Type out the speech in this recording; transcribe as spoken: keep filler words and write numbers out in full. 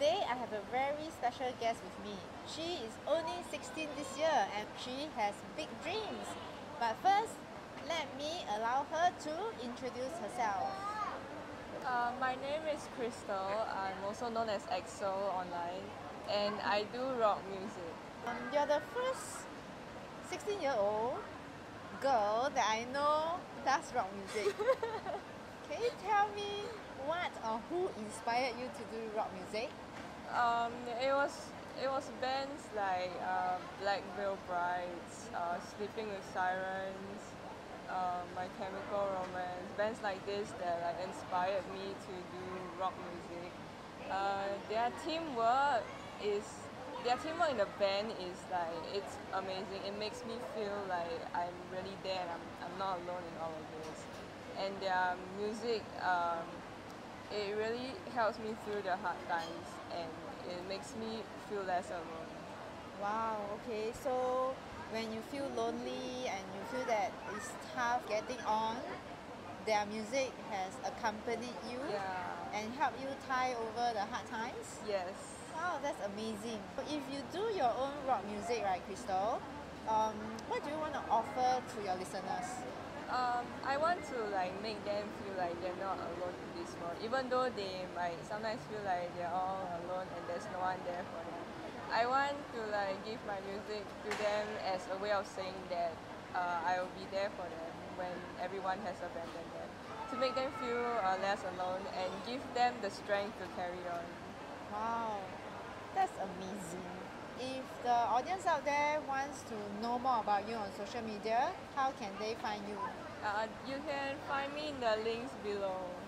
Today I have a very special guest with me. She is only sixteen this year and she has big dreams. But first, let me allow her to introduce herself. Uh, my name is Crystal. I'm also known as X O online, and I do rock music. Um, you're the first sixteen year old girl that I know does rock music. Can you tell me what or who inspired you to do rock music? Um, it was it was bands like uh, Black Veil Brides, uh, Sleeping with Sirens, uh, My Chemical Romance, bands like this that like inspired me to do rock music. Uh, their teamwork is their teamwork in the band is like it's amazing. It makes me feel like I'm really there and I'm, I'm not alone in all of this. And their music, um, it really helps me through the hard times and it makes me feel less alone. Wow, okay, so when you feel lonely and you feel that it's tough getting on, their music has accompanied you Yeah. and helped you tie over the hard times? Yes. Wow, that's amazing. So if you do your own rock music, right, Crystal, um, what do you want to offer to your listeners? Um, I want to like make them feel like they're not alone in this world, even though they might sometimes feel like they're all alone and there's no one there for them. I want to like give my music to them as a way of saying that uh, I will be there for them when everyone has abandoned them, to make them feel uh, less alone and give them the strength to carry on. Wow, that's amazing. If the audience out there wants to know more about you on social media, how can they find you? Uh, you can find me in the links below.